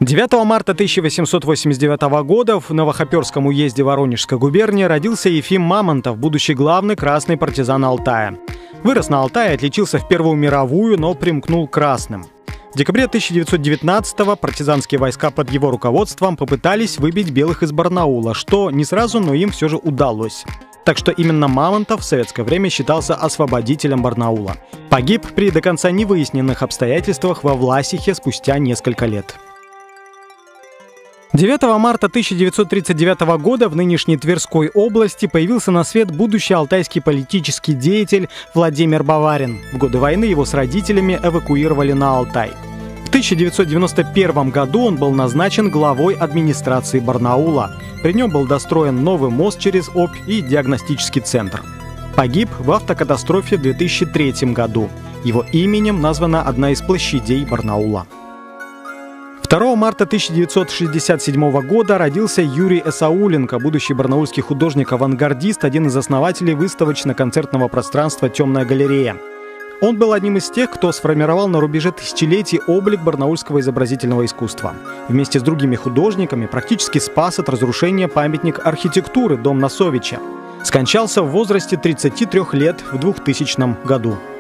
9 марта 1889 года в Новохоперском уезде Воронежской губернии родился Ефим Мамонтов, будущий главный красный партизан Алтая. Вырос на Алтае, отличился в Первую мировую, но примкнул к красным. В декабре 1919-го партизанские войска под его руководством попытались выбить белых из Барнаула, что не сразу, но им все же удалось. Так что именно Мамонтов в советское время считался освободителем Барнаула. Погиб при до конца невыясненных обстоятельствах во Власихе спустя несколько лет. 9 марта 1939 года в нынешней Тверской области появился на свет будущий алтайский политический деятель Владимир Баварин. В годы войны его с родителями эвакуировали на Алтай. В 1991 году он был назначен главой администрации Барнаула. При нем был достроен новый мост через Обь и диагностический центр. Погиб в автокатастрофе в 2003 году. Его именем названа одна из площадей Барнаула. 2 марта 1967 года родился Юрий Эсауленко, будущий барнаульский художник-авангардист, один из основателей выставочно-концертного пространства «Темная галерея». Он был одним из тех, кто сформировал на рубеже тысячелетий облик барнаульского изобразительного искусства. Вместе с другими художниками практически спас от разрушения памятник архитектуры «Дом Носовича». Скончался в возрасте 33 лет в 2000 году.